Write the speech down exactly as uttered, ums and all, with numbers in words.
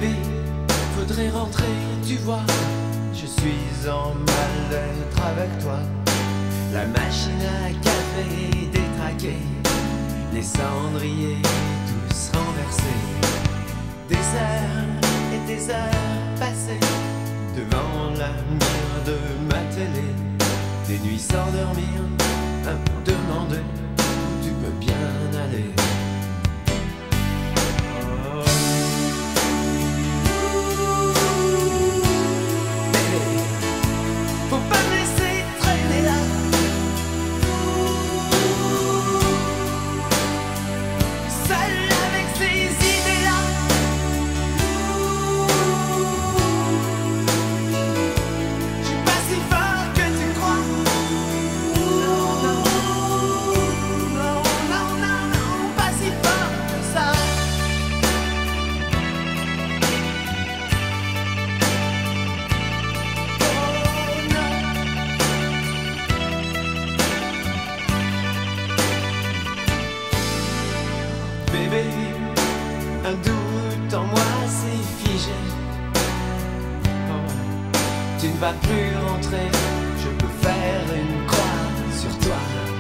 Bébé, faudrait rentrer, tu vois. Je suis en mal-être avec toi. La machine à café détraquée, les cendriers tous renversés. Des heures et des heures passées devant la mire de ma télé. Des nuits sans dormir, à me demander où tu peux bien aller. Bébé, un doute en moi s'est figé. Oh, tu ne vas plus rentrer, je peux faire une croix sur toi.